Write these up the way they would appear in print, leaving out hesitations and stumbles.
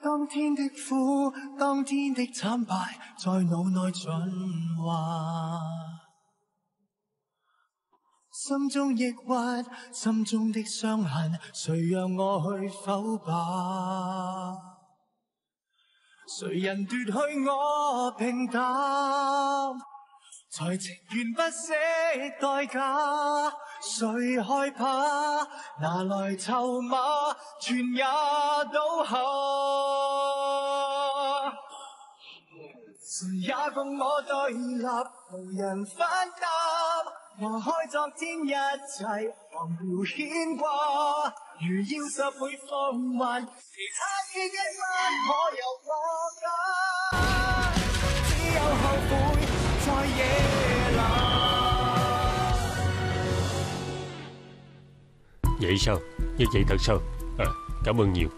當天的苦，當天的慘敗，在腦內循環。心中抑鬱，心中的傷痕，誰讓我去剖白？誰人奪去我平淡？才情願不惜代價，誰害怕拿來籌碼，全也倒下。誰也共我對立，無人分擔，和開昨天一齊忘掉牽掛。如要拾回夢幻，其他記憶不可有過假，只有後悔。 Vậy sao? Như vậy thật sao? Cảm ơn nhiều.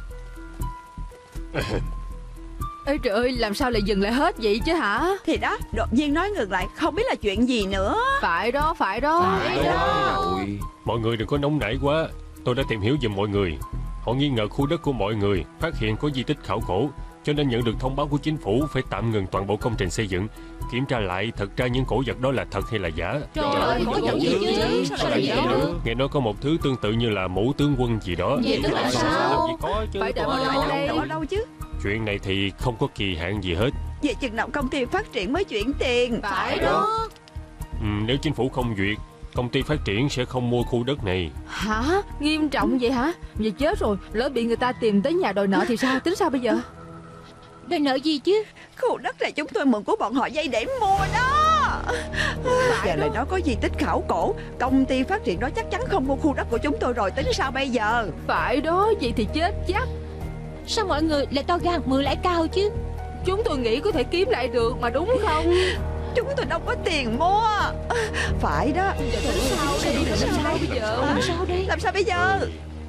Ê trời ơi, làm sao lại dừng lại hết vậy chứ hả? Thì đó, đột nhiên nói ngừng lại, không biết là chuyện gì nữa. Phải đó. Rồi. Mọi người đừng có nóng nảy quá. Tôi đã tìm hiểu giùm mọi người. Họ nghi ngờ khu đất của mọi người phát hiện có di tích khảo cổ, cho nên nhận được thông báo của chính phủ phải tạm ngừng toàn bộ công trình xây dựng, kiểm tra lại thật ra những cổ vật đó là thật hay là giả. Trời ơi, cổ vật gì chứ? Sao lại vậy được? Nghe nói có một thứ tương tự như là mũ tướng quân gì đó. Vậy tức là sao? Phải đợi ở đâu chứ? Chuyện này thì không có kỳ hạn gì hết. Vậy chừng nào công ty phát triển mới chuyển tiền? Phải đó. Nếu chính phủ không duyệt, công ty phát triển sẽ không mua khu đất này. Hả? Nghiêm trọng vậy hả? Vậy chết rồi, lỡ bị người ta tìm tới nhà đòi nợ thì sao? Tính sao bây giờ? Đòi nợ gì chứ? Khu đất này chúng tôi mượn của bọn họ vay để mua đó. Giờ lại nói có di tích khảo cổ, công ty phát triển đó chắc chắn không mua khu đất của chúng tôi rồi, tính sao bây giờ? Phải đó, vậy thì chết chắc. Sao mọi người lại to gan mượn lãi cao chứ? Chúng tôi nghĩ có thể kiếm lại được mà, đúng không? Chúng tôi đâu có tiền mua. Phải đó. Tính sao đây? Tính sao bây giờ? Làm sao bây giờ?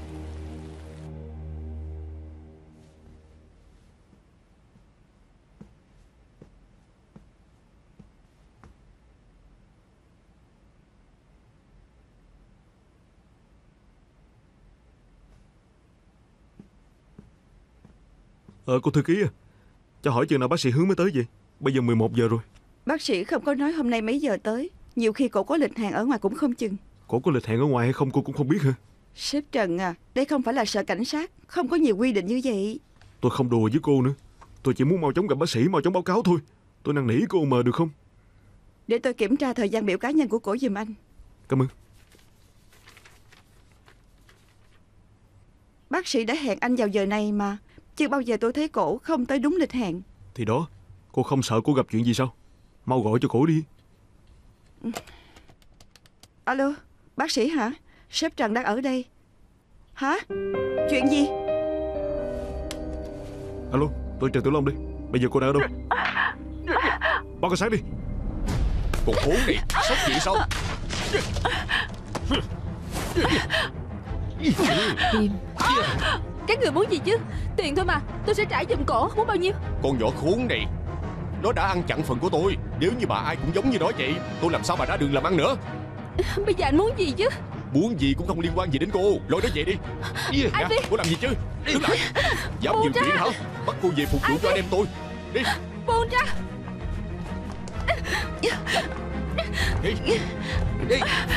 Cô thư ký à, cho hỏi chừng nào bác sĩ Hướng mới tới vậy? Bây giờ 11 giờ rồi. Bác sĩ không có nói hôm nay mấy giờ tới. Nhiều khi cổ có lịch hẹn ở ngoài cũng không chừng. Cổ có lịch hẹn ở ngoài hay không cô cũng không biết hả? Sếp Trần à, đây không phải là sở cảnh sát, không có nhiều quy định như vậy. Tôi không đùa với cô nữa. Tôi chỉ muốn mau chóng gặp bác sĩ, mau chóng báo cáo thôi. Tôi năn nỉ cô mà được không? Để tôi kiểm tra thời gian biểu cá nhân của cổ giùm anh. Cảm ơn. Bác sĩ đã hẹn anh vào giờ này mà. Chưa bao giờ tôi thấy cổ không tới đúng lịch hẹn. Thì đó, cô không sợ cô gặp chuyện gì sao? Mau gọi cho cổ đi. Alo, bác sĩ hả? Sếp Trần đang ở đây. Hả? Chuyện gì? Alo, tôi Trần Tiểu Long đây. Bây giờ cô đang ở đâu? Báo cảnh sát đi. Con khốn này, sốc gì sao? Tìm. Các người muốn gì chứ? Tiền thôi mà, tôi sẽ trả giùm cổ. Muốn bao nhiêu? Con nhỏ khốn này, nó đã ăn chặn phần của tôi. Nếu như bà ai cũng giống như nó vậy, tôi làm sao mà ra đường làm ăn nữa? Bây giờ anh muốn gì chứ? Muốn gì cũng không liên quan gì đến cô. Lôi nó về đi. Anh đi. Cô làm gì chứ? Đứng lại. Dám nhiều chuyện hả? Bắt cô về phục vụ cho anh em tôi. Đi. Buông ra. Đi. Đi.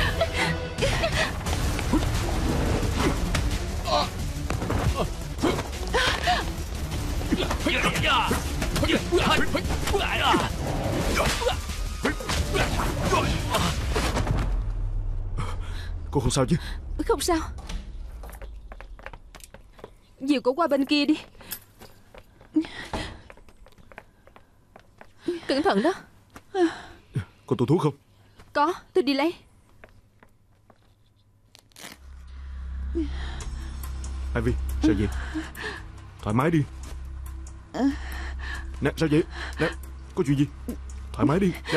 Cô không sao chứ? Không sao. Dìu cổ qua bên kia đi. Cẩn thận đó. Cô tô thuốc không? Có, tôi đi lấy. Ivy, sao vậy? Thoải mái đi. Nè, sao vậy? Nè, có chuyện gì? Thoải mái đi. Nè.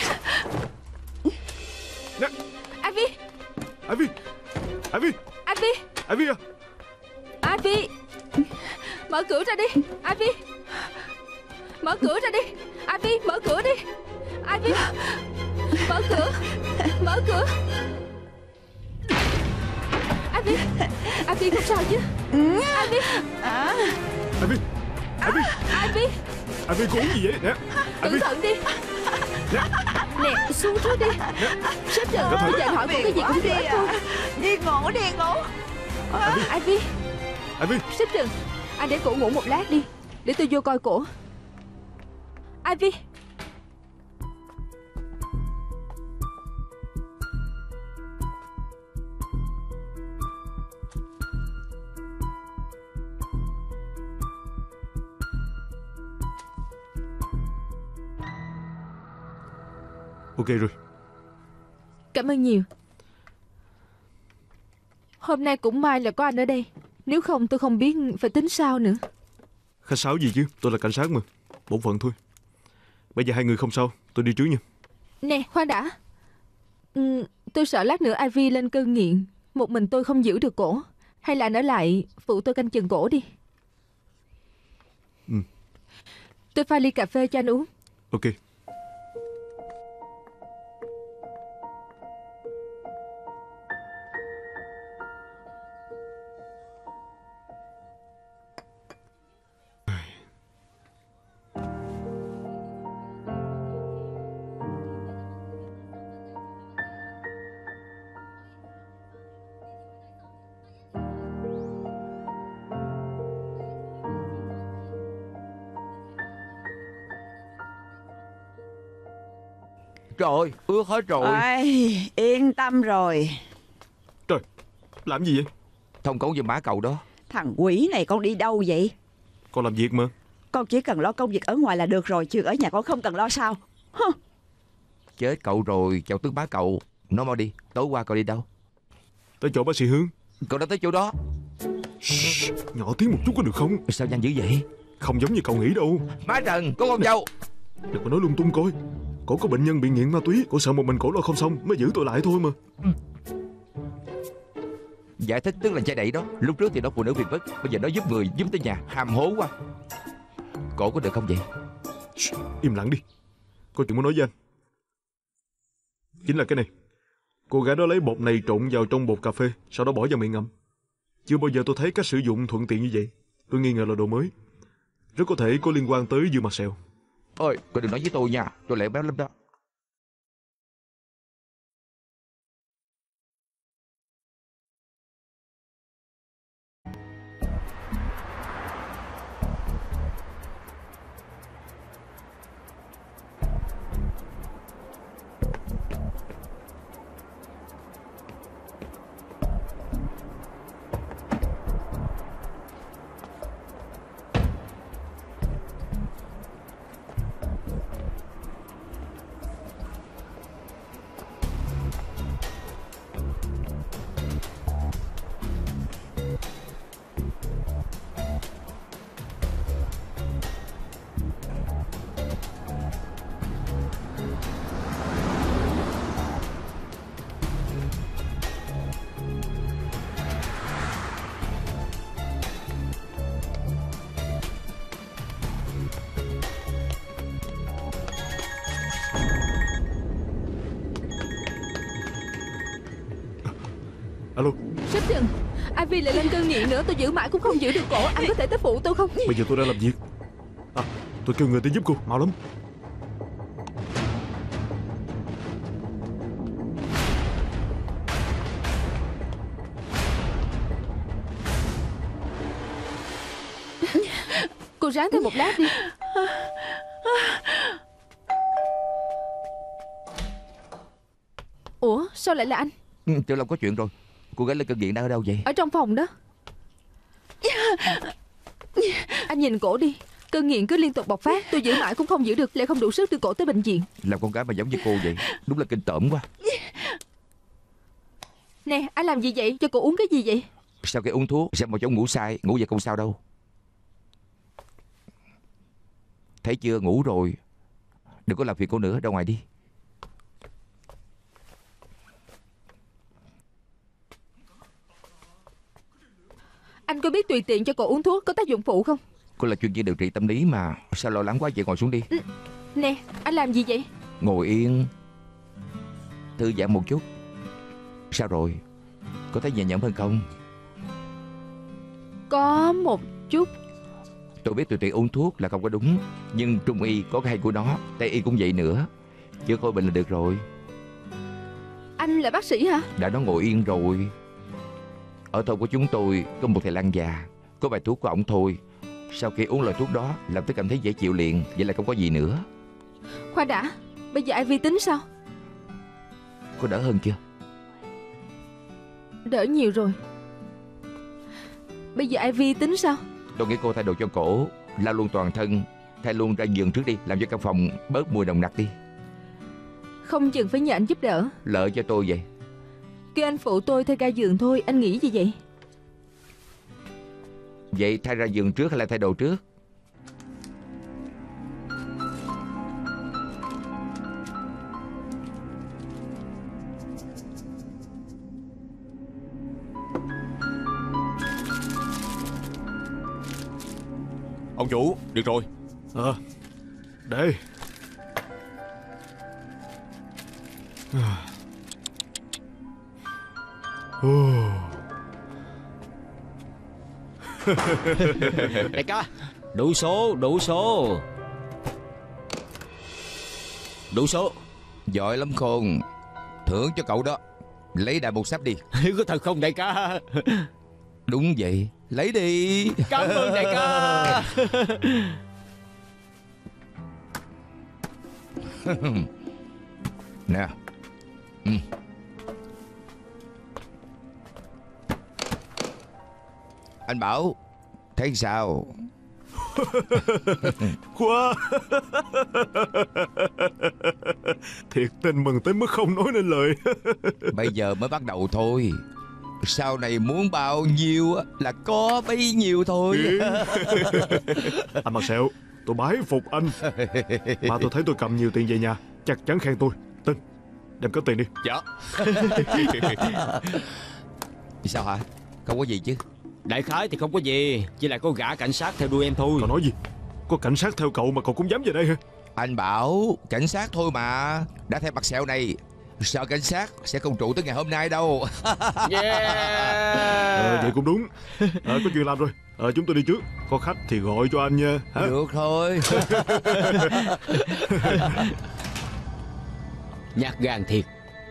Nè. Ivy. Ivy. Ivy. Ivy. Ivy à. Ivy. Mở cửa ra đi. Ivy. Mở cửa ra đi. Ivy, mở cửa đi. Ivy. Mở cửa. Mở cửa. Ivy. Ivy không sao chứ? Ivy. Ivy, Ivy, Ivy, Ivy, cô uống gì vậy? Nè, cẩn Ivy. thận đi. Nè, xuống trước đi. Sếp Trần, Cẩn thận. bây giờ hỏi cô cái gì cũng được thôi. Đi ngủ. Ivy, Ivy, sếp Trần, anh để cổ ngủ một lát đi, để tôi vô coi cổ. Ivy. ok rồi. Cảm ơn nhiều. Hôm nay cũng may là có anh ở đây. Nếu không tôi không biết phải tính sao nữa. Khách sáo gì chứ, tôi là cảnh sát mà. Bổn phận thôi. Bây giờ hai người không sao, tôi đi trước nha. Nè, khoan đã. Tôi sợ lát nữa Ivy lên cơn nghiện, một mình tôi không giữ được cổ. Hay là anh ở lại phụ tôi canh chừng cổ đi. Tôi pha ly cà phê cho anh uống. Ok. Trời ơi, ướt hết rồi. Ôi, yên tâm rồi. Trời, làm gì vậy? Thông cống giùm má cậu đó. Thằng quỷ này con đi đâu vậy? Con làm việc mà. Con chỉ cần lo công việc ở ngoài là được rồi, chứ ở nhà con không cần lo sao? Chết cậu rồi, chào tướng má cậu. Nói mau đi, tối qua cậu đi đâu? Tới chỗ bác sĩ Hướng. Cậu đã tới chỗ đó. Nhỏ tiếng một chút có được không? Sao nhanh dữ vậy? Không giống như cậu nghĩ đâu. Má Trần, có con dâu. Đừng có nói lung tung coi. Cổ có bệnh nhân bị nghiện ma túy, cổ sợ một mình cổ lo không xong mới giữ tôi lại thôi mà. Giải thích tức là che đậy đó. Lúc trước thì nó phụ nữ Việt Vất, bây giờ nó giúp người, giúp tới nhà, hàm hố quá. Cổ có được không vậy? Im lặng đi. Có chuyện muốn nói với anh. Chính là cái này. Cô gái đó lấy bột này trộn vào trong bột cà phê, sau đó bỏ vào miệng ngậm. Chưa bao giờ tôi thấy cách sử dụng thuận tiện như vậy. Tôi nghi ngờ là đồ mới. Rất có thể có liên quan tới Dương Mặt Sẹo. Ôi, cậu đừng nói với tôi nha, tôi lại béo lắm đó. Alo. Sếp Trần, Ivy lại lên cơn nghiện nữa, tôi giữ mãi cũng không giữ được cổ. Anh có thể tới phụ tôi không? Bây giờ tôi đang làm việc. Tôi kêu người tới giúp cô, mau lắm. Cô ráng thêm một lát đi. Ủa, sao lại là anh? Tiểu Long có chuyện rồi. Cô gái lên cơn nghiện đang ở đâu vậy? Ở trong phòng đó. Anh nhìn cổ đi, cơn nghiện cứ liên tục bộc phát. Tôi giữ mãi cũng không giữ được, lại không đủ sức đưa cổ tới bệnh viện. Làm con gái mà giống như cô vậy, đúng là kinh tởm quá. Nè, anh làm gì vậy? Cho cổ uống cái gì vậy? Sau khi uống thuốc sẽ mau chóng ngủ sai. Ngủ vậy không sao đâu. Thấy chưa, ngủ rồi. Đừng có làm phiền cô nữa, ra ngoài đi. Anh có biết tùy tiện cho cổ uống thuốc có tác dụng phụ không? Cô là chuyên viên điều trị tâm lý mà. Sao lo lắng quá vậy, ngồi xuống đi. Nè, anh làm gì vậy? Ngồi yên, thư giãn một chút. Sao rồi, có thấy nhẹ nhõm hơn không? Có một chút. Tôi biết tụi trẻ uống thuốc là không có đúng, nhưng Trung y có cái hay của nó, Tây y cũng vậy nữa. Chữa khỏi bệnh là được rồi. Anh là bác sĩ hả? Đã nó ngồi yên rồi. Ở thôn của chúng tôi có một thầy lang già, có bài thuốc của ổng thôi. Sau khi uống loại thuốc đó, lập tức cảm thấy dễ chịu liền. Vậy là không có gì nữa. Khoan đã, bây giờ Ivy tính sao? Có đỡ hơn chưa? Đỡ nhiều rồi. Bây giờ Ivy tính sao? Tôi nghĩ cô thay đồ cho cổ, lau luôn toàn thân, thay luôn ra giường trước đi, làm cho căn phòng bớt mùi nồng nặc đi. Không chừng phải nhờ anh giúp đỡ. Lợi cho tôi vậy. Kêu anh phụ tôi thay ga giường thôi. Anh nghĩ gì vậy? Vậy thay ra giường trước hay là thay đồ trước? Ông chủ, được rồi. Đây. Đại ca, đủ số, đủ số. Đủ số. Giỏi lắm Khôn. Thưởng cho cậu đó. Lấy đại một sắp đi. Có thật không đại ca? Đúng vậy. Lấy đi. Cảm ơn đại ca. Nè. Anh Bảo, thấy sao? Quá. Thiệt tình mừng tới mức không nói nên lời. Bây giờ mới bắt đầu thôi. Sau này muốn bao nhiêu là có bấy nhiêu thôi. Anh Mặt Sẹo, tôi bái phục anh. Mà tôi thấy tôi cầm nhiều tiền về nhà, chắc chắn khen tôi. Tin, đem có tiền đi. Dạ. Sao hả? Không có gì chứ? Đại khái thì không có gì, chỉ là có gã cảnh sát theo đuôi em thôi. Cậu nói gì? Có cảnh sát theo cậu mà cậu cũng dám về đây hả? Anh bảo cảnh sát thôi mà. Đã theo Mặt Sẹo này, sợ cảnh sát sẽ không trụ tới ngày hôm nay đâu. Vậy cũng đúng. Có chuyện làm rồi. Chúng tôi đi trước. Có khách thì gọi cho anh nha. Hả? Được thôi. Nhát gan thiệt.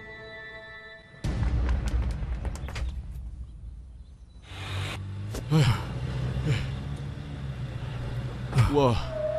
Wow.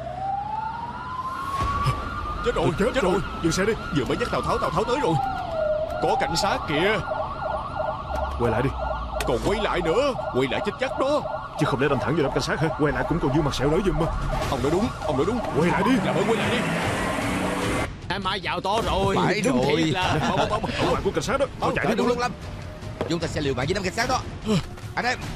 Chết rồi, chết rồi. Dừng xe đi. Vừa mới nhắc Tào Tháo tới rồi. Có cảnh sát kìa. Quay lại đi. Còn quay lại nữa. Quay lại chết chắc đó. Chứ không lẽ đâm thẳng vào đám cảnh sát hả? Quay lại cũng còn Dương Mặt Sẹo đỡ giùm mà. Ông nói đúng. Quay lại đi. Dạ ơi, quay lại đi. Em Mai vào to rồi. Phải đúng rồi. thiệt là Ở ngoài của cảnh sát đó. Mau chạy đi. Đúng lắm. Chúng ta sẽ liều mạng với đám cảnh sát đó. Anh em.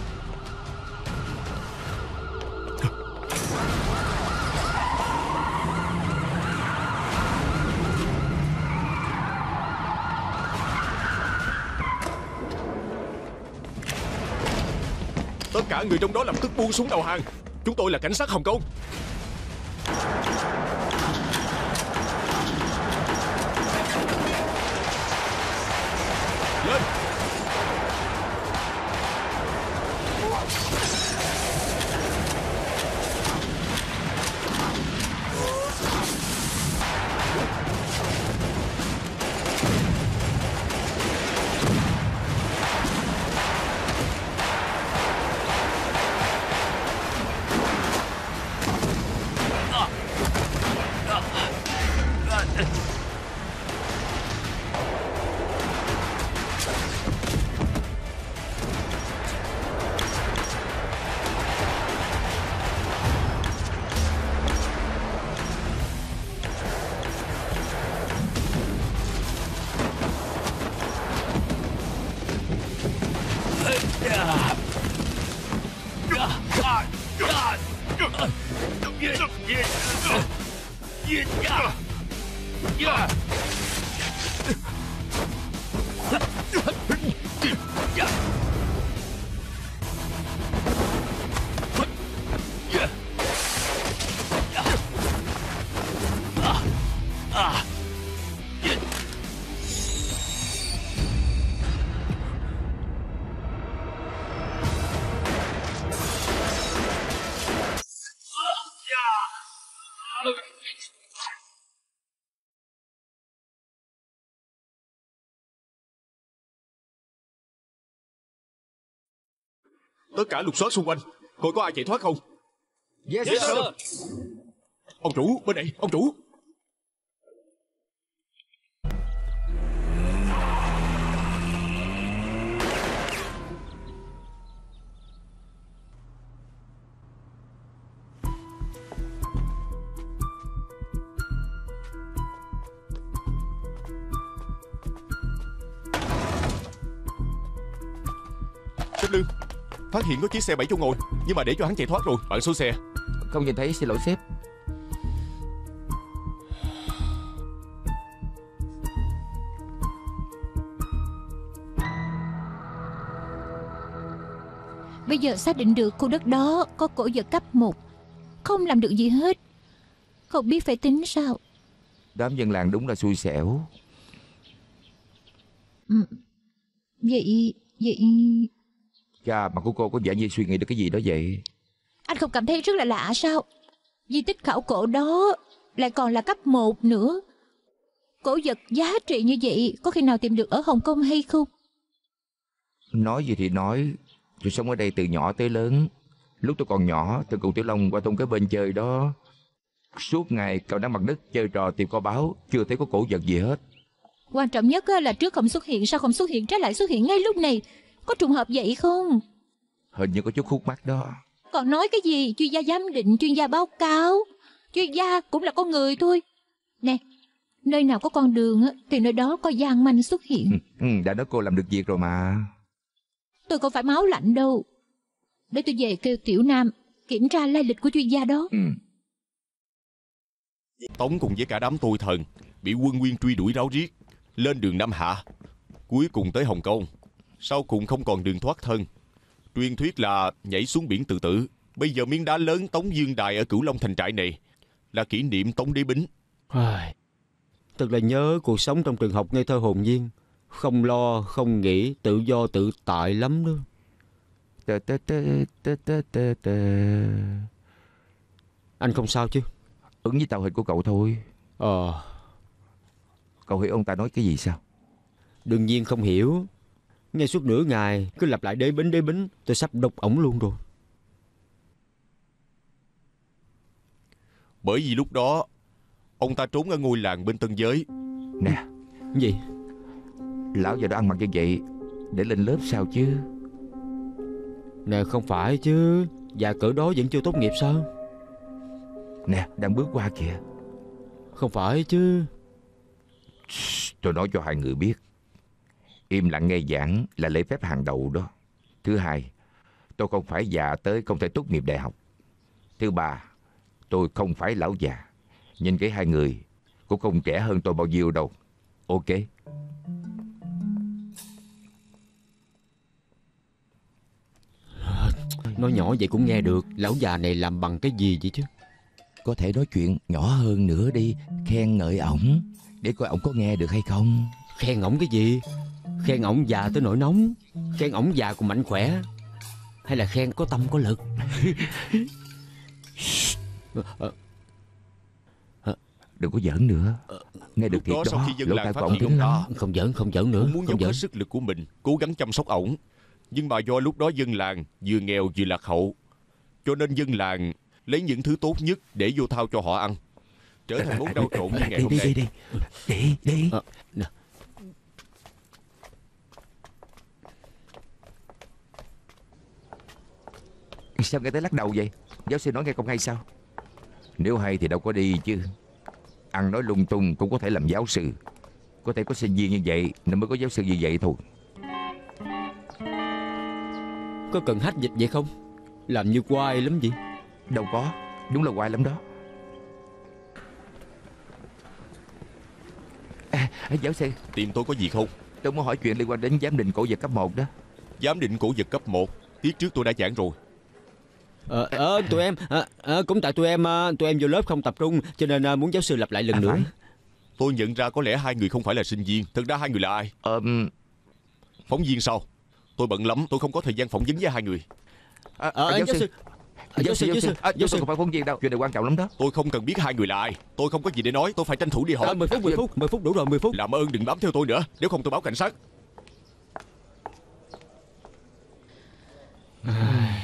Tất cả người trong đó lập tức buông súng đầu hàng. Chúng tôi là cảnh sát Hồng Kông. Lên. Tất cả lục soát xung quanh, coi có ai chạy thoát không. Yes sir. Ông chủ, bên đây, ông chủ. Sếp Lương, phát hiện có chiếc xe 7 chỗ ngồi, nhưng mà để cho hắn chạy thoát rồi. Bạn số xe. Không nhìn thấy, xin lỗi sếp. Bây giờ xác định được khu đất đó có cổ vật cấp 1, không làm được gì hết. Không biết phải tính sao. Đám dân làng đúng là xui xẻo. Vậy Cha, mặt của cô có vẻ như suy nghĩ được cái gì đó vậy? anh không cảm thấy rất là lạ sao? Di tích khảo cổ đó lại còn là cấp 1 nữa. Cổ vật giá trị như vậy có khi nào tìm được ở Hồng Kông hay không? Nói gì thì nói, tôi sống ở đây từ nhỏ tới lớn. Lúc tôi còn nhỏ, tôi cùng Tiểu Long qua thôn cái bên chơi đó. Suốt ngày cậu đang mặt đất chơi trò tìm kho báu, chưa thấy có cổ vật gì hết. Quan trọng nhất là trước không xuất hiện, sao không xuất hiện trái lại xuất hiện ngay lúc này? Có trùng hợp vậy không? Hình như có chút khúc mắc đó. Còn nói cái gì? Chuyên gia giám định, chuyên gia báo cáo. Chuyên gia cũng là con người thôi. Nè, nơi nào có con đường thì nơi đó có gian manh xuất hiện. Đã nói cô làm được việc rồi mà. Tôi không phải máu lạnh đâu. Để tôi về kêu Tiểu Nam kiểm tra lai lịch của chuyên gia đó. Tống cùng với cả đám tôi thần bị quân Nguyên truy đuổi ráo riết, lên đường Nam Hạ, cuối cùng tới Hồng Kông. Sau cùng không còn đường thoát thân. Truyền thuyết là nhảy xuống biển tự tử. Bây giờ miếng đá lớn Tống Dương Đài ở Cửu Long thành trại này là kỷ niệm Tống Đế Bính. Thật là nhớ cuộc sống trong trường học ngây thơ hồn nhiên, không lo, không nghĩ, tự do tự tại lắm đó. Anh không sao chứ? Ứng với tàu hình của cậu thôi. Cậu hiểu ông ta nói cái gì sao? Đương nhiên không hiểu. Nghe suốt nửa ngày cứ lặp lại đế bính, tôi sắp độc ổng luôn rồi. Bởi vì lúc đó ông ta trốn ở ngôi làng bên Tân Giới. Nè. Gì? Lão giờ đó ăn mặc như vậy để lên lớp sao chứ? Nè, không phải chứ. Già cỡ đó vẫn chưa tốt nghiệp sao? Nè, đang bước qua kìa. Không phải chứ. Tôi nói cho hai người biết, im lặng nghe giảng là lễ phép hàng đầu đó. Thứ hai, tôi không phải già tới không thể tốt nghiệp đại học. Thứ ba, tôi không phải lão già. Nhìn cái hai người cũng không trẻ hơn tôi bao nhiêu đâu. Ok. Nói nhỏ vậy cũng nghe được. Lão già này làm bằng cái gì vậy chứ? Có thể nói chuyện nhỏ hơn nữa đi, khen ngợi ổng để coi ổng có nghe được hay không. Khen ổng cái gì? Khen ổng già tới nỗi nóng, khen ổng già còn mạnh khỏe, hay là khen có tâm có lực? Đừng có giỡn nữa. Nghe được thiệt đó, sau khi dân lỗ làng tai phát của ổng hiện cứng ông lắm. Không giỡn nữa. Ông muốn dốc hết sức lực của mình cố gắng chăm sóc ổng, nhưng mà do lúc đó dân làng vừa nghèo vừa lạc hậu, cho nên dân làng lấy những thứ tốt nhất để vô thao cho họ ăn, trở thành món rau trộn như ngày hôm nay. Đi. Sao nghe tới lắc đầu vậy? Giáo sư nói nghe không hay sao? Nếu hay thì đâu có đi chứ. Ăn nói lung tung cũng có thể làm giáo sư. Có thể có sinh viên như vậy nên mới có giáo sư như vậy thôi. Có cần hack dịch vậy không? Làm như quai lắm vậy. Đâu có, đúng là quai lắm đó. Giáo sư, Tìm tôi có gì không? tôi muốn hỏi chuyện liên quan đến giám định cổ vật cấp 1 đó. Giám định cổ vật cấp 1 tiết trước tôi đã giảng rồi. Tụi em cũng tại tụi em vô lớp không tập trung, cho nên muốn giáo sư lặp lại lần nữa. Phải. Tôi nhận ra có lẽ hai người không phải là sinh viên. Thực ra hai người là ai? Phóng viên sao? Tôi bận lắm, tôi không có thời gian phỏng vấn với hai người. Giáo sư không phải phóng viên đâu, chuyện này quan trọng lắm đó. Tôi không cần biết hai người là ai. Tôi không có gì để nói, tôi phải tranh thủ đi hỏi. 10 phút đủ rồi, 10 phút. Làm ơn đừng bám theo tôi nữa, nếu không tôi báo cảnh sát.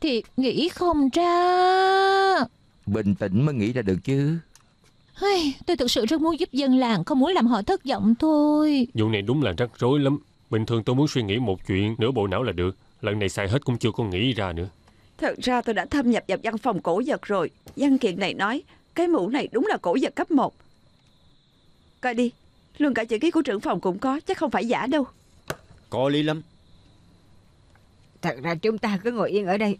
thì nghĩ không ra. Bình tĩnh mới nghĩ ra được chứ. Tôi thực sự rất muốn giúp dân làng, không muốn làm họ thất vọng thôi. Vụ này đúng là rắc rối lắm. Bình thường tôi muốn suy nghĩ một chuyện nửa bộ não là được. Lần này xài hết cũng chưa có nghĩ ra nữa. Thật ra tôi đã thâm nhập vào văn phòng cổ vật rồi. Văn kiện này nói cái mũ này đúng là cổ vật cấp 1. Coi đi, luôn cả chữ ký của trưởng phòng cũng có, chắc không phải giả đâu. Có lý lắm. Thật ra chúng ta cứ ngồi yên ở đây,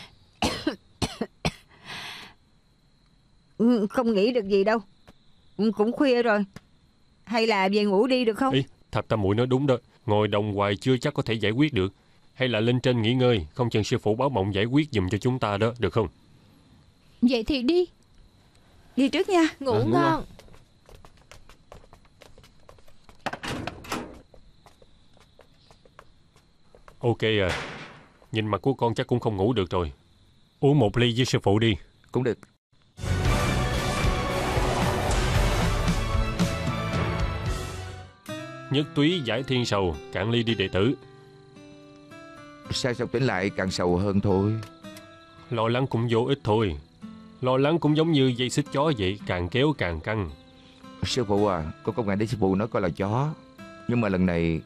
không nghĩ được gì đâu. Cũng khuya rồi, hay là về ngủ đi được không? Ý, Thập Tam muội nói đúng đó. Ngồi đồng hoài chưa chắc có thể giải quyết được. Hay là lên trên nghỉ ngơi, không chừng sư phụ báo mộng giải quyết giùm cho chúng ta đó, được không? Vậy thì đi. Đi trước nha. Ngủ ngon. Ok à. Nhìn mặt của con chắc cũng không ngủ được rồi. Uống một ly với sư phụ đi. Cũng được. Nhất túy giải thiên sầu, cạn ly đi đệ tử. Sao tỉnh lại càng sầu hơn thôi. Lo lắng cũng vô ích thôi. Lo lắng cũng giống như dây xích chó vậy, càng kéo càng căng. Sư phụ à, con công ngại để sư phụ nói coi là chó. Nhưng mà lần này...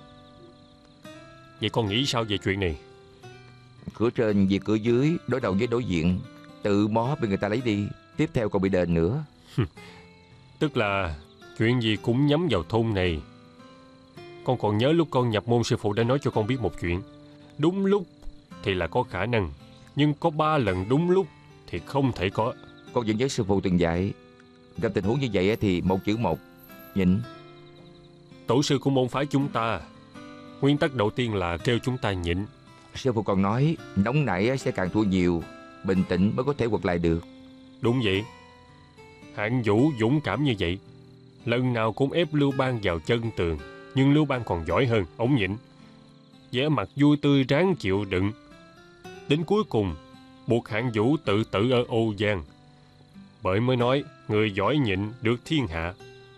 Vậy con nghĩ sao về chuyện này? Cửa trên vì cửa dưới, đối đầu với đối diện. Tự mó bị người ta lấy đi, tiếp theo còn bị đền nữa. Tức là chuyện gì cũng nhắm vào thôn này. Con còn nhớ lúc con nhập môn sư phụ đã nói cho con biết một chuyện. Đúng lúc thì là có khả năng, nhưng có 3 lần đúng lúc thì không thể có. Con vẫn nhớ sư phụ từng dạy, gặp tình huống như vậy thì một chữ một, nhịn. Tổ sư của môn phái chúng ta, nguyên tắc đầu tiên là kêu chúng ta nhịn. Sư phụ còn nói nóng nảy sẽ càng thua nhiều, bình tĩnh mới có thể quật lại được. Đúng vậy. Hạng Vũ dũng cảm như vậy, lần nào cũng ép Lưu Bang vào chân tường. Nhưng Lưu Bang còn giỏi hơn, ổng nhịn, vẻ mặt vui tươi ráng chịu đựng. Đến cuối cùng buộc Hạng Vũ tự tử ở Âu Giang. Bởi mới nói người giỏi nhịn được thiên hạ.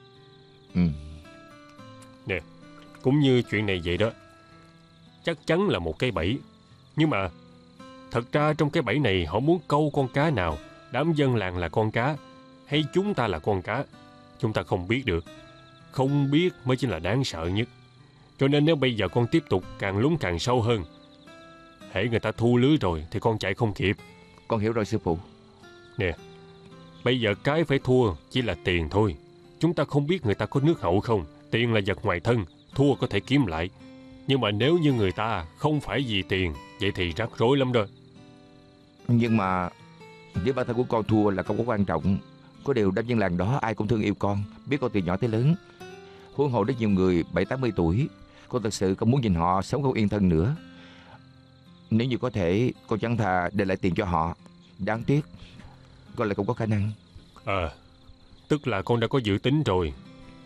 Nè, cũng như chuyện này vậy đó. Chắc chắn là một cái bẫy. Nhưng mà thật ra trong cái bẫy này họ muốn câu con cá nào? Đám dân làng là con cá hay chúng ta là con cá? Chúng ta không biết được. Không biết mới chính là đáng sợ nhất. Cho nên nếu bây giờ con tiếp tục càng lún càng sâu hơn, hễ người ta thu lưới rồi thì con chạy không kịp. Con hiểu rồi sư phụ. Nè, bây giờ cái phải thua chỉ là tiền thôi. Chúng ta không biết người ta có nước hậu không. Tiền là vật ngoài thân, thua có thể kiếm lại. Nhưng mà nếu như người ta không phải vì tiền, vậy thì rắc rối lắm đó. Nhưng mà nếu bản thân của con thua là không có quan trọng. Có điều đám dân làng đó ai cũng thương yêu con, biết con từ nhỏ tới lớn. Huống hồ rất nhiều người 70-80 tuổi, con thật sự không muốn nhìn họ sống không yên thân nữa. Nếu như có thể, con chẳng thà để lại tiền cho họ. Đáng tiếc con lại không có khả năng. Tức là con đã có dự tính rồi.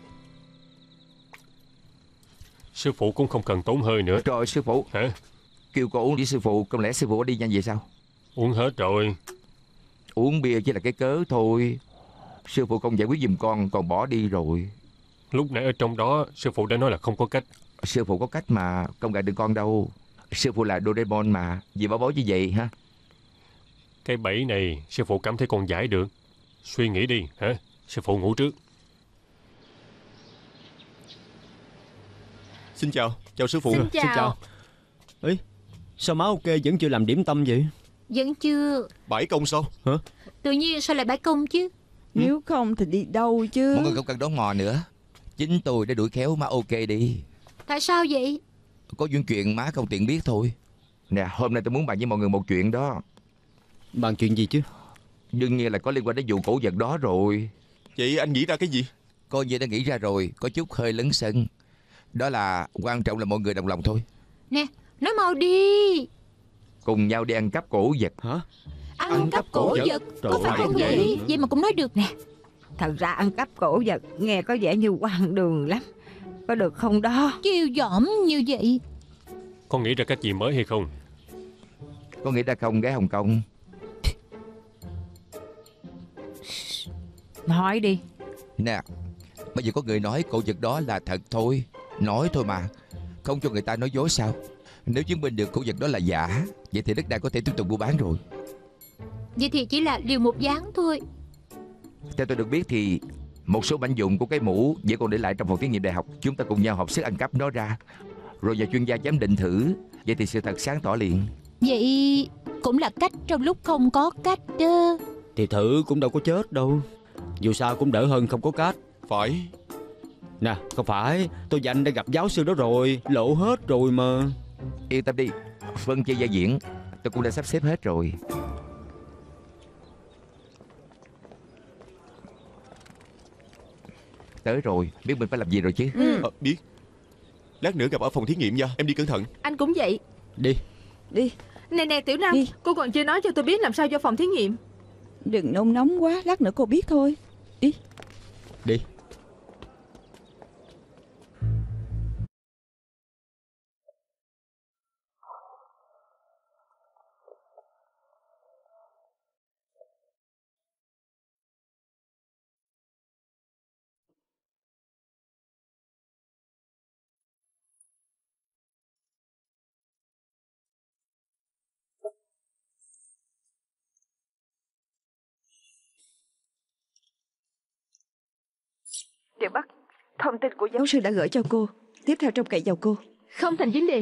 Sư phụ cũng không cần tốn hơi nữa. Rồi sư phụ. Hả? Kêu con uống với sư phụ, không lẽ sư phụ đi nhanh vậy sao? Uống hết rồi. Uống bia chỉ là cái cớ thôi. Sư phụ không giải quyết giùm con, còn bỏ đi rồi. Lúc nãy ở trong đó sư phụ đã nói là không có cách. Sư phụ có cách mà, không gạt được con đâu. Sư phụ là Doraemon mà, gì bảo bối như vậy hả? Cái bẫy này sư phụ cảm thấy con giải được. Suy nghĩ đi hả? Sư phụ ngủ trước. Xin chào, chào sư phụ. Xin chào. Ấy, sao má ok vẫn chưa làm điểm tâm vậy? Vẫn chưa. Bãi công sao? Hả? Tự nhiên sao lại bãi công chứ? Nếu không thì đi đâu chứ? Mọi người không cần đón mò nữa. Chính tôi đã đuổi khéo má ok đi. Tại sao vậy? Có những chuyện má không tiện biết thôi. Nè, hôm nay tôi muốn bàn với mọi người một chuyện đó. Bàn chuyện gì chứ? Đương nhiên là có liên quan đến vụ cổ vật đó rồi. Vậy anh nghĩ ra cái gì? Coi như đã nghĩ ra rồi, có chút hơi lấn sân. Đó là quan trọng là mọi người đồng lòng thôi. Nè, nói mau đi. Cùng nhau đi ăn cắp cổ vật. Hả? Ăn cắp cổ vật? Có phải không vậy? Vậy mà cũng nói được nè. Thật ra ăn cắp cổ vật nghe có vẻ như hoang đường lắm. Có được không đó? Kiêu dõm như vậy. Con nghĩ ra cách gì mới hay không? Có nghĩ ra không gái Hồng Kông? Nói đi. Nè, bây giờ có người nói cổ vật đó là thật thôi. Nói thôi mà, không cho người ta nói dối sao? Nếu chứng minh được cổ vật đó là giả, vậy thì đất đai có thể tiếp tục mua bán rồi. Vậy thì chỉ là điều một dáng thôi. Theo tôi được biết thì một số mảnh vụn của cái mũ vẫn còn để lại trong phòng thí nghiệm đại học. Chúng ta cùng nhau học sức ăn cắp nó ra, rồi nhờ chuyên gia giám định thử. Vậy thì sự thật sáng tỏ liền. Vậy cũng là cách trong lúc không có cách đó. Thì thử cũng đâu có chết đâu. Dù sao cũng đỡ hơn không có cách. Phải. Nè, không phải, tôi và anh đã gặp giáo sư đó rồi, lộ hết rồi mà. Yên tâm đi, phân chia vai diễn tôi cũng đã sắp xếp hết rồi. Tới rồi, biết mình phải làm gì rồi chứ. Biết. Lát nữa gặp ở phòng thí nghiệm nha, em đi cẩn thận. Anh cũng vậy. Đi. Đi. Nè Tiểu Nam, Đi. cô còn chưa nói cho tôi biết làm sao vô phòng thí nghiệm. Đừng nôn nóng quá, lát nữa cô biết thôi. Đi. Đi. Tiểu Bắc, thông tin của giáo sư đã gửi cho cô. Tiếp theo trông cậy vào cô. Không thành vấn đề.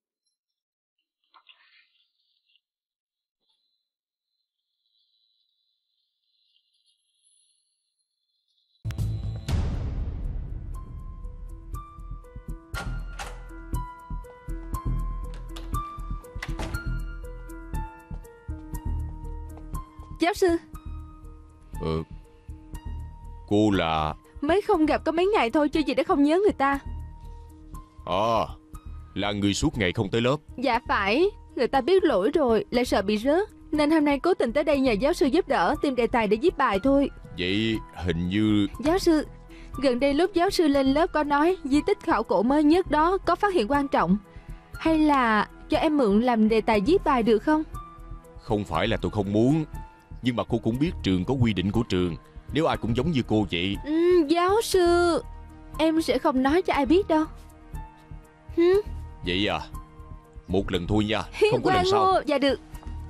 Giáo sư. Cô là... Mới không gặp có mấy ngày thôi, chưa gì đã không nhớ người ta. Là người suốt ngày không tới lớp. Dạ phải, người ta biết lỗi rồi, lại sợ bị rớt, nên hôm nay cố tình tới đây nhờ giáo sư giúp đỡ, tìm đề tài để viết bài thôi. Vậy hình như... Giáo sư, gần đây lúc giáo sư lên lớp có nói di tích khảo cổ mới nhất đó có phát hiện quan trọng. Hay là cho em mượn làm đề tài viết bài được không? Không phải là tôi không muốn, nhưng mà cô cũng biết trường có quy định của trường. Nếu ai cũng giống như cô vậy... Giáo sư, em sẽ không nói cho ai biết đâu. Vậy à? Một lần thôi nha, không có lần sau. Dạ được.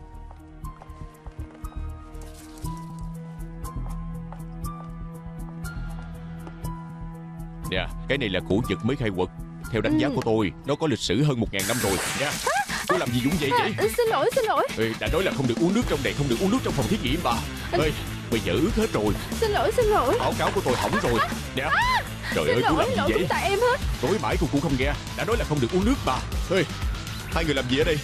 Nè, cái này là cổ vật mới khai quật. Theo đánh giá của tôi, nó có lịch sử hơn 1000 năm rồi nha. Cô làm gì dũng vậy vậy? Xin lỗi. Đã nói là không được uống nước trong này, không được uống nước trong phòng thí nghiệm mà. Bây giờ ướt hết rồi. Xin lỗi. Báo cáo của tôi hỏng rồi. Nè. Trời ơi, cô làm gì vậy? Tại em hết. Nói mãi cô cũng không nghe. Đã nói là không được uống nước mà. Hai người làm gì ở đây?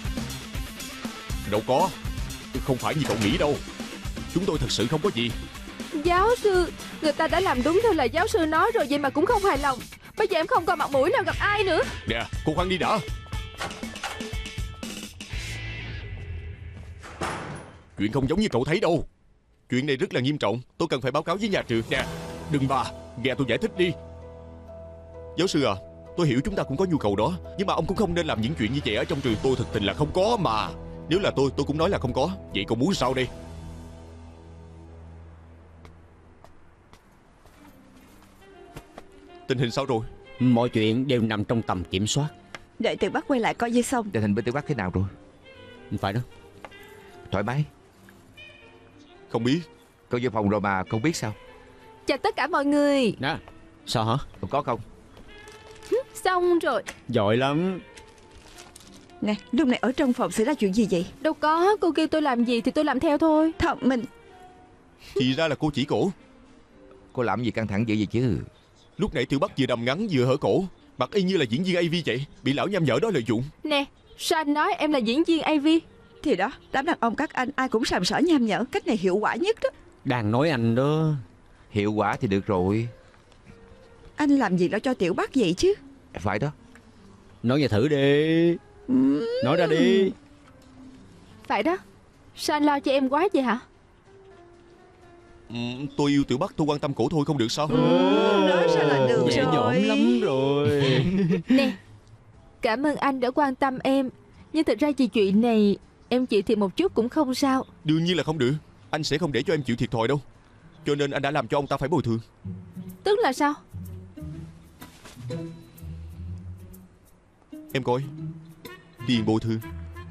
Đâu có. Không phải như cậu nghĩ đâu. Chúng tôi thật sự không có gì. Giáo sư, người ta đã làm đúng theo lời giáo sư nói rồi, vậy mà cũng không hài lòng. Bây giờ em không còn mặt mũi nào gặp ai nữa. Nè, cô khoan đi đã. Chuyện không giống như cậu thấy đâu. Chuyện này rất là nghiêm trọng. Tôi cần phải báo cáo với nhà trường. Nè, đừng bà, nghe tôi giải thích đi. Giáo sư à, tôi hiểu chúng ta cũng có nhu cầu đó, nhưng mà ông cũng không nên làm những chuyện như vậy ở trong trường. Tôi thực tình là không có mà. Nếu là tôi cũng nói là không có. Vậy cậu muốn sao đây? Tình hình sao rồi? Mọi chuyện đều nằm trong tầm kiểm soát. Đợi Tiểu Bắc quay lại coi như xong. Tình hình bên Tiểu Bắc thế nào rồi? Phải đó. Thoải mái. Không biết. Cô vô phòng rồi mà không biết sao? Chào tất cả mọi người. Nè, sao hả? Có không? Xong rồi. Giỏi lắm. Nè, lúc này ở trong phòng xảy ra chuyện gì vậy? Đâu có, cô kêu tôi làm gì thì tôi làm theo thôi. Mình... Thì ra là cô chỉ cổ. Cô làm gì căng thẳng dữ vậy chứ? Lúc nãy Tiểu Bắc vừa đầm ngắn vừa hở cổ, mặt y như là diễn viên AV vậy. Bị lão nham nhở đó lợi dụng. Nè, sao anh nói em là diễn viên AV? Thì đó, đám đàn ông các anh ai cũng sàm sỡ nham nhở. Cách này hiệu quả nhất đó. Đang nói anh đó. Hiệu quả thì được rồi. Anh làm gì lo cho Tiểu Bắc vậy chứ? Phải đó. Nói nghe thử đi. Nói ra đi. Phải đó. Sao anh lo cho em quá vậy hả? Tôi yêu Tiểu Bắc, tôi quan tâm cổ thôi, không được sao? Nói sao là được Nhẹ rồi. nhõm lắm rồi. Nè, cảm ơn anh đã quan tâm em. Nhưng thật ra chuyện này em chịu thiệt một chút cũng không sao. Đương nhiên là không được. Anh sẽ không để cho em chịu thiệt thòi đâu. Cho nên anh đã làm cho ông ta phải bồi thường. Tức là sao? Em coi. Tiền bồi thường.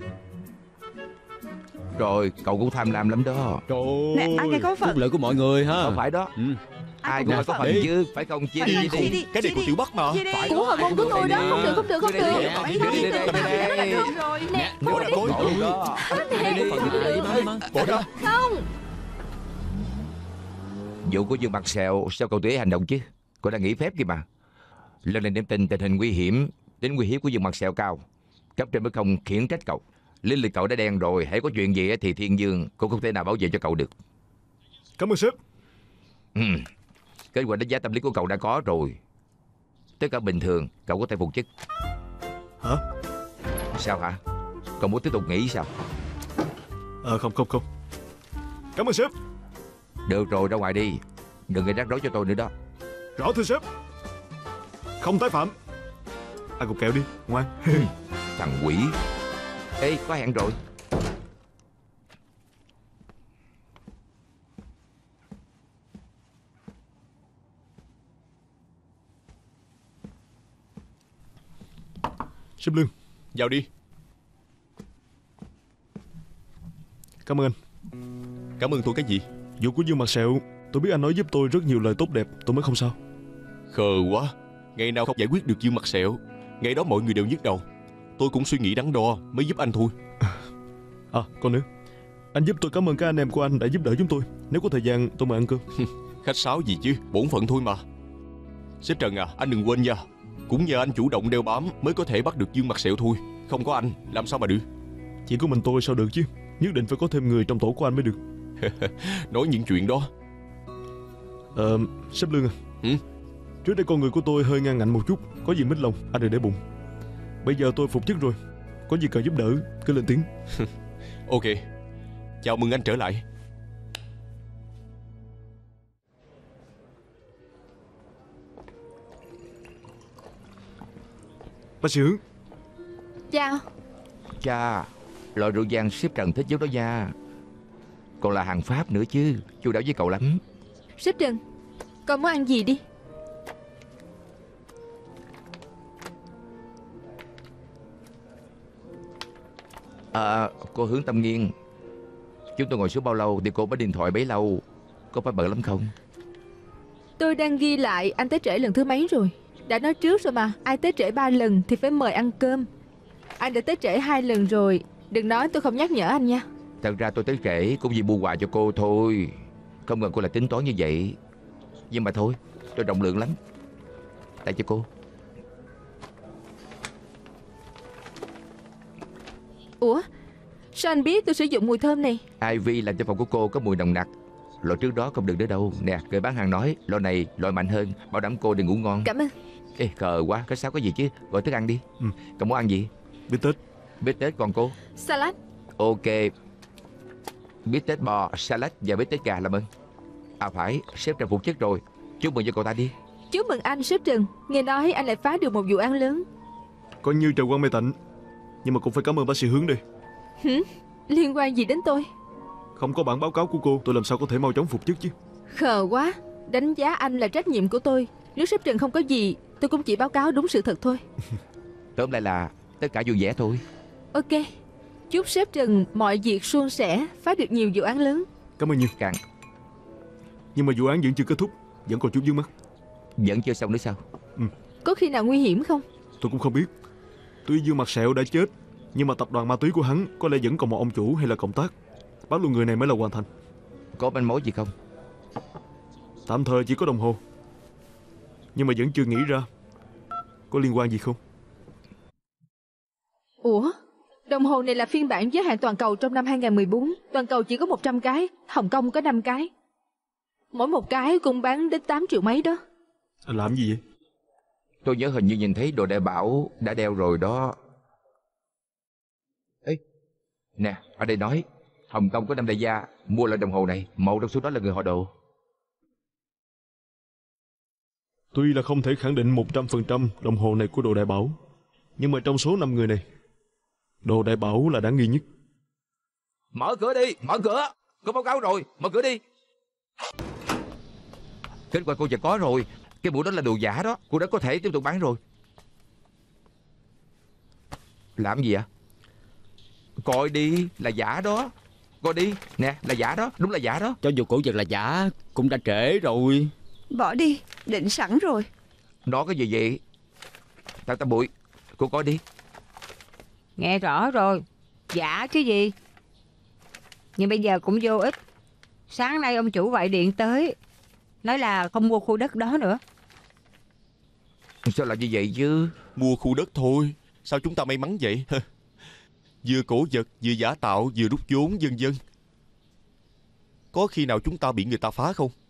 Rồi cậu cũng tham lam lắm đó. Trời Nè, ai nghe có phần. phúc lợi của mọi người ha. Không phải đó. Ai cũng Nè, phải có phần đi. chứ. Phải không? Chia đi, chia đi. Cái này của Tiểu Bắc mà. Phải Của đó, hồng ai môn cũng của tôi phải đó. đi. Không được, không được, không Đưa đây, được. đưa đây, đưa đây, đưa đây. Được rồi. Nè, Bỏ ra coi. Cậu đó. Bỏ ra. không. Vụ của Dương Mặt Sẹo sao cậu tùy hành động chứ? Cậu đang nghỉ phép kìa mà. Lần này tình hình nguy hiểm, tính nguy hiểm của Dương Mặt Sẹo cao. Cấp trên mới không khiển trách cậu. Linh lịch cậu đã đen rồi, hãy có chuyện gì thì Thiên Dương cũng không thể nào bảo vệ cho cậu được. Cảm ơn sếp. Kết quả đánh giá tâm lý của cậu đã có rồi. Tất cả bình thường, cậu có thể phục chức. Hả? Sao hả? Cậu muốn tiếp tục nghỉ sao? Không. Cảm ơn sếp. Được rồi, ra ngoài đi. Đừng gây rắc rối cho tôi nữa đó. Rõ thưa sếp. Không tái phạm. Ai cục kẹo đi, ngoan. Thằng quỷ. Ê, có hẹn rồi. Sếp Lương. Vào đi. Cảm ơn anh. Cảm ơn tôi cái gì? Vụ của Dương Mặt Sẹo, tôi biết anh nói giúp tôi rất nhiều lời tốt đẹp, tôi mới không sao. Khờ quá. Ngày nào không giải quyết được Dương Mặt Sẹo, ngày đó mọi người đều nhức đầu. Tôi cũng suy nghĩ đắn đo mới giúp anh thôi. Còn nữa, anh giúp tôi cảm ơn các anh em của anh đã giúp đỡ chúng tôi. Nếu có thời gian tôi mời ăn cơm. Khách sáo gì chứ, bổn phận thôi mà. Sếp Trần à, anh đừng quên nha. Cũng nhờ anh chủ động đeo bám mới có thể bắt được Dương Mặt Sẹo thôi. Không có anh làm sao mà được. Chỉ có mình tôi sao được chứ. Nhất định phải có thêm người trong tổ của anh mới được. Nói những chuyện đó. Sếp Lương à. Trước đây con người của tôi hơi ngang ngạnh một chút, có gì mít lòng anh đừng để bụng. Bây giờ tôi phục chức rồi, có gì cần giúp đỡ cứ lên tiếng. Ok. Chào mừng anh trở lại. Bác sĩ Hướng. Chào. Chà, loại rượu vang sếp Trần thích giống đó nha. Còn là hàng Pháp nữa chứ. Chu đáo với cậu lắm. Sếp Trần, con muốn ăn gì đi? Cô Hướng Tâm Nghiên, chúng tôi ngồi xuống bao lâu thì cô bấm điện thoại bấy lâu. Có phải bận lắm không? Tôi đang ghi lại anh tới trễ lần thứ mấy rồi. Đã nói trước rồi mà, ai tới trễ 3 lần thì phải mời ăn cơm. Anh đã tới trễ 2 lần rồi. Đừng nói tôi không nhắc nhở anh nha. Thật ra tôi tới trễ cũng vì mua quà cho cô thôi. Không ngờ cô lại tính toán như vậy. Nhưng mà thôi, tôi rộng lượng lắm. Tặng cho cô. Ủa, sao anh biết tôi sử dụng mùi thơm này? Ivy làm cho phòng của cô có mùi nồng nặc. Loại trước đó không được nữa đâu. Nè, người bán hàng nói loại này loại mạnh hơn, bảo đảm cô đừng ngủ ngon. Cảm ơn. Ê, khờ quá, cái sao có gì chứ. Gọi thức ăn đi. Cậu muốn ăn gì? Bít tết. Bít tết còn cô? Salad. Ok. Bít tết bò, salad và bít tết gà làm ơn. À phải, sếp Trần phục chức rồi. Chúc mừng cho cậu ta đi. Chúc mừng anh sếp Trần. Nghe nói anh lại phá được một vụ án lớn. Coi như trời quang mây tạnh. Nhưng mà cũng phải cảm ơn bác sĩ Hướng đi. Liên quan gì đến tôi? Không có bản báo cáo của cô, tôi làm sao có thể mau chóng phục chức chứ. Khờ quá. Đánh giá anh là trách nhiệm của tôi. Nếu sếp Trần không có gì, tôi cũng chỉ báo cáo đúng sự thật thôi. Tóm lại là tất cả vui vẻ thôi. Ok. Chúc sếp Trần mọi việc suôn sẻ, phá được nhiều vụ án lớn. Cảm ơn nhiều. Càng. Nhưng mà vụ án vẫn chưa kết thúc, vẫn còn chút vướng mắc. Vẫn chưa xong nữa sao? Có khi nào nguy hiểm không? Tôi cũng không biết. Tuy Dương Mặt Sẹo đã chết, nhưng mà tập đoàn ma túy của hắn có lẽ vẫn còn một ông chủ hay là cộng tác. Báo luôn người này mới là hoàn thành. Có manh mối gì không? Tạm thời chỉ có đồng hồ, nhưng mà vẫn chưa nghĩ ra có liên quan gì không. Ủa? Đồng hồ này là phiên bản giới hạn toàn cầu trong năm 2014. Toàn cầu chỉ có 100 cái, Hồng Kông có 5 cái. Mỗi một cái cũng bán đến 8 triệu mấy đó. Anh làm gì vậy? Tôi nhớ hình như nhìn thấy Đồ Đại Bảo đã đeo rồi đó. Ê, nè, ở đây nói Hồng Kông có 5 đại gia mua lại đồng hồ này. Một trong số đó là người họ Đồ. Tuy là không thể khẳng định 100% đồng hồ này của Đồ Đại Bảo, nhưng mà trong số 5 người này, Đồ Đại Bảo là đáng nghi nhất. Mở cửa đi, mở cửa. Có báo cáo rồi, mở cửa đi. Kết quả côจะcó rồi. Cái mũ đó là đồ giả đó. Cô đã có thể tiếp tục bán rồi. Làm gì ạ? Coi đi, là giả đó. Coi đi, nè, là giả đó, đúng là giả đó. Cho dù cổ vật là giả cũng đã trễ rồi. Bỏ đi, định sẵn rồi. Đó cái gì vậy? Tam Bụi, cô coi đi. Nghe rõ rồi, giả chứ gì. Nhưng bây giờ cũng vô ích. Sáng nay ông chủ gọi điện tới, nói là không mua khu đất đó nữa. Sao lại như vậy chứ? Mua khu đất thôi, sao chúng ta may mắn vậy? Vừa cổ vật, vừa giả tạo, vừa rút vốn, vân vân. Có khi nào chúng ta bị người ta phá không?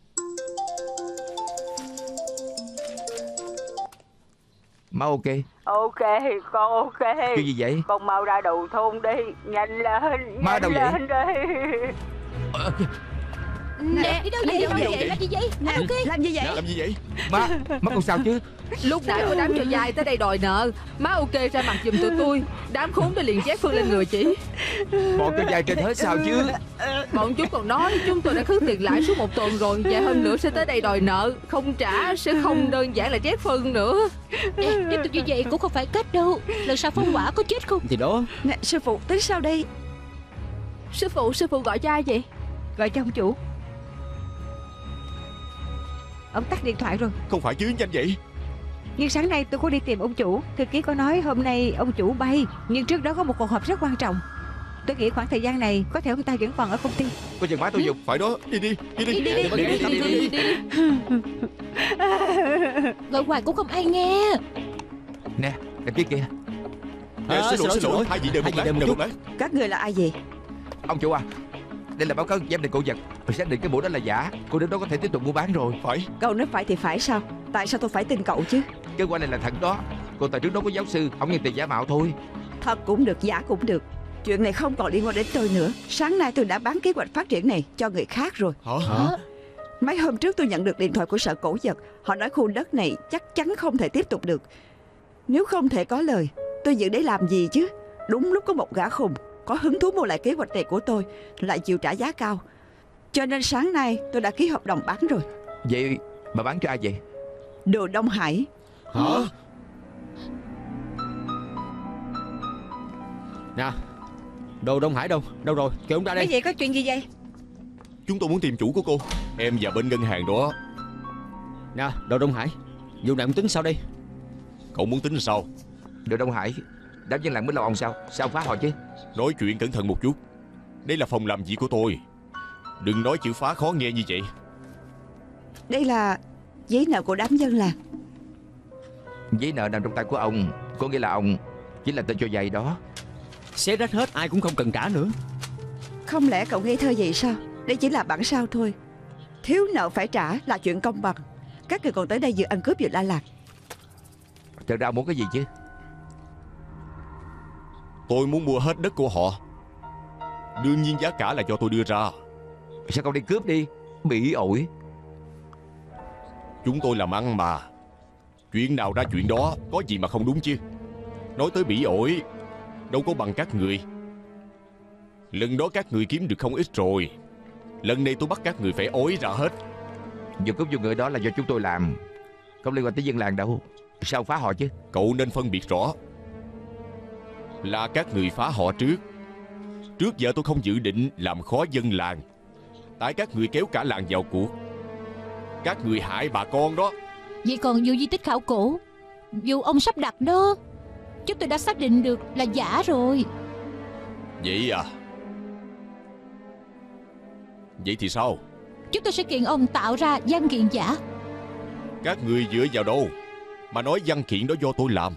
Má ok? Ok, con ok. Cái gì vậy? Con mau ra đầu thôn đi, nhanh lên, Má đâu vậy? lên đi. Nè, đi đâu vậy? Làm gì vậy? Nè, Ok. làm gì vậy? Làm gì vậy? Má con sao chứ? Lúc nãy có đám cho dài tới đây đòi nợ. Má ok ra mặt giùm tụi tôi. Đám khốn đã liền chép Phương lên người chị. Bọn con dài trên hết sao chứ? Bọn chúng còn nói chúng tôi đã khứ tiền lãi suốt 1 tuần rồi, và hơn nữa sẽ tới đây đòi nợ. Không trả sẽ không đơn giản là chép Phương nữa. Nè, tiếp tục như vậy cũng không phải cách đâu. Lần sau phong quả có chết không? Thì đó. Nè, sư phụ tính sao đây? Sư phụ gọi cho ai vậy? Gọi cho ông chủ. Ông tắt điện thoại rồi. Không phải chứ, nhanh vậy. Nhưng sáng nay tôi có đi tìm ông chủ. Thư ký có nói hôm nay ông chủ bay, nhưng trước đó có một cuộc họp rất quan trọng. Tôi nghĩ khoảng thời gian này có thể ông ta vẫn còn ở công ty. Coi chừng má tôi dùng. Phải đó, đi. Đi. Gọi hoài cũng không ai nghe. Nè, đằng kia kìa. Xin lỗi, hai vị đợi một lát. Các người là ai vậy? Ông chủ à, đây là báo cáo giám định cổ vật. Tôi xác định cái mũ đó là giả. Cô đến đó có thể tiếp tục mua bán rồi. Phải. Cậu nói phải thì phải sao? Tại sao tôi phải tin cậu chứ? Kết quả này là thật đó. Cô tài trước đó có giáo sư, ông nhận tiền giả mạo thôi. Thật cũng được, giả cũng được. Chuyện này không còn liên quan đến tôi nữa. Sáng nay tôi đã bán kế hoạch phát triển này cho người khác rồi. Hả? Mấy hôm trước tôi nhận được điện thoại của sở cổ vật. Họ nói khu đất này chắc chắn không thể tiếp tục được. Nếu không thể có lời, tôi giữ để làm gì chứ? Đúng lúc có một gã khùng có hứng thú mua lại kế hoạch này của tôi, lại chịu trả giá cao. Cho nên sáng nay tôi đã ký hợp đồng bán rồi. Vậy bà bán cho ai vậy? Đồ Đông Hải. Hả? Nè, Đồ Đông Hải đâu? Đâu rồi? Kêu ông ra đây. Cái gì, có chuyện gì vậy? Chúng tôi muốn tìm chủ của cô. Em và bên ngân hàng đó. Nè, Đồ Đông Hải, vụ này ông tính sao đây? Cậu muốn tính sao? Đồ Đông Hải, đám dân làng mới lo ông sao? Sao phá họ chứ? Nói chuyện cẩn thận một chút. Đây là phòng làm việc của tôi. Đừng nói chữ phá khó nghe như vậy. Đây là giấy nợ của đám dân làng. Giấy nợ nằm trong tay của ông. Có nghĩa là ông chính là tên cho vay đó. Xé rách hết, ai cũng không cần trả nữa. Không lẽ cậu ngây thơ vậy sao? Đây chỉ là bản sao thôi. Thiếu nợ phải trả là chuyện công bằng. Các người còn tới đây vừa ăn cướp vừa la làng. Thật ra ông muốn cái gì chứ? Tôi muốn mua hết đất của họ. Đương nhiên giá cả là do tôi đưa ra. Sao không đi cướp đi? Bị ổi. Chúng tôi làm ăn mà. Chuyện nào ra chuyện đó, có gì mà không đúng chứ. Nói tới bỉ ổi, đâu có bằng các người. Lần đó các người kiếm được không ít rồi. Lần này tôi bắt các người phải ối ra hết. Vụ cướp vô người đó là do chúng tôi làm, không liên quan tới dân làng đâu. Sao phá họ chứ? Cậu nên phân biệt rõ. Là các người phá họ trước. Trước giờ tôi không dự định làm khó dân làng. Tại các người kéo cả làng vào cuộc. Các người hại bà con đó. Vậy còn vụ di tích khảo cổ, vụ ông sắp đặt đó, chúng tôi đã xác định được là giả rồi. Vậy à? Vậy thì sao? Chúng tôi sẽ kiện ông tạo ra văn kiện giả. Các người dựa vào đâu mà nói văn kiện đó do tôi làm?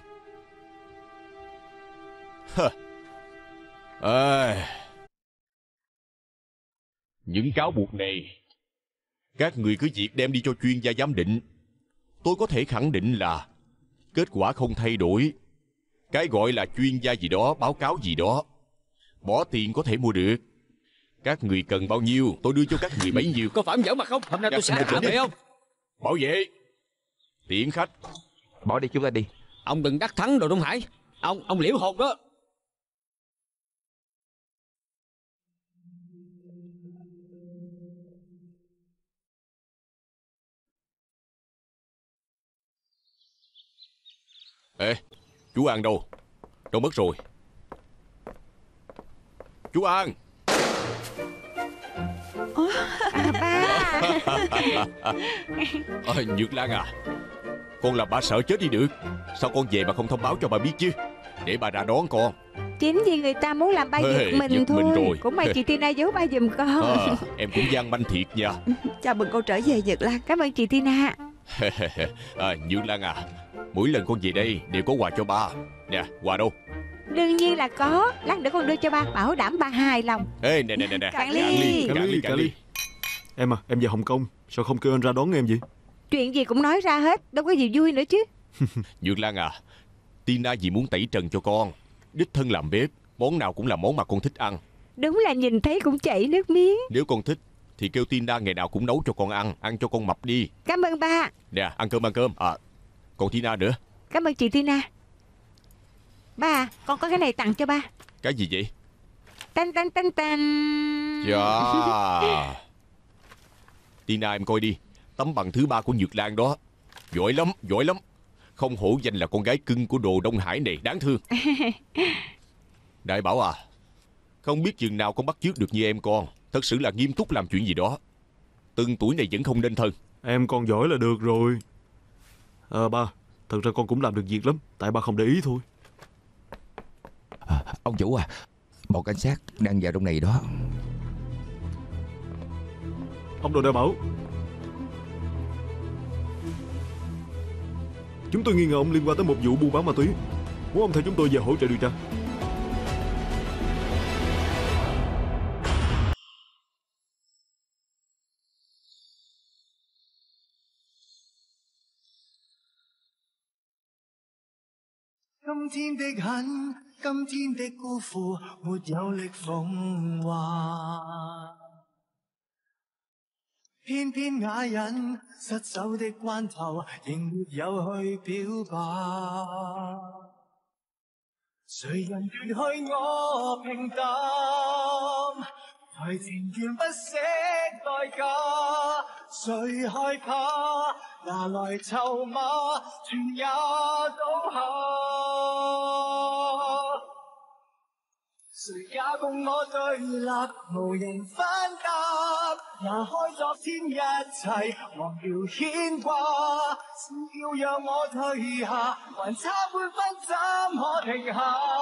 Những cáo buộc này các người cứ việc đem đi cho chuyên gia giám định. Tôi có thể khẳng định là kết quả không thay đổi. Cái gọi là chuyên gia gì đó, báo cáo gì đó, bỏ tiền có thể mua được. Các người cần bao nhiêu, tôi đưa cho các người bấy nhiêu. Có phải ông giỡn mặt không? Hôm nay tôi sẽ hạ vậy không? Bảo vệ, tiễn khách. Bỏ đi, chúng ta đi. Ông đừng đắc thắng Đồ Đông Hải. Ông liễu hồn đó. Ê, chú An đâu? Đâu mất rồi? Chú An. Nhược Lan à, con làm ba sợ chết đi được. Sao con về mà không thông báo cho bà biết chứ, để bà ra đón con. Chính vì người ta muốn làm ba giật mình giật thôi mình rồi. Cũng may chị Tina giấu ba giùm con. Em cũng gian manh thiệt nha. Chào mừng con trở về Nhật Lan. Cảm ơn chị Tina. Nhược Lan à, mỗi lần con về đây đều có quà cho ba. Nè, quà đâu? Đương nhiên là có. Lát nữa con đưa cho ba, bảo đảm ba hài lòng. Ê, nè. Cạn ly. Cạn ly. Em à, em về Hồng Kông, sao không kêu anh ra đón em vậy? Chuyện gì cũng nói ra hết, đâu có gì vui nữa chứ. Nhược Lan à, Tina vì muốn tẩy trần cho con, đích thân làm bếp, món nào cũng là món mà con thích ăn. Đúng là nhìn thấy cũng chảy nước miếng. Nếu con thích thì kêu Tina ngày nào cũng nấu cho con ăn cho con mập đi. Cảm ơn ba. Nè, ăn cơm. Còn Tina nữa. Cảm ơn chị Tina. Ba, con có cái này tặng cho ba. Cái gì vậy? Tanh. Dạ. Tina em coi đi, tấm bằng thứ 3 của Nhược Lan đó. Giỏi lắm. Không hổ danh là con gái cưng của Đồ Đông Hải này, đáng thương. Đại Bảo à, không biết chừng nào con bắt chước được như em con. Thật sự là nghiêm túc làm chuyện gì đó. Từng tuổi này vẫn không nên thân. Em con giỏi là được rồi. Ba, thật ra con cũng làm được việc lắm, tại ba không để ý thôi. Ông chủ à, một cảnh sát đang vào trong này đó. Ông Đồ Đại Bảo, chúng tôi nghi ngờ ông liên quan tới một vụ buôn bán ma túy. Muốn ông theo chúng tôi về hỗ trợ điều tra. 今天的很，今天的辜負，沒有力奉還。偏偏啞忍，失手的關頭，仍沒有去表白。誰人奪去我平淡？為情願不惜代價，誰害怕拿來籌碼，全也倒下。誰也共我對立，無人反答。拿開昨天一切，忘掉牽掛，是要讓我退下，還差半分怎可停下？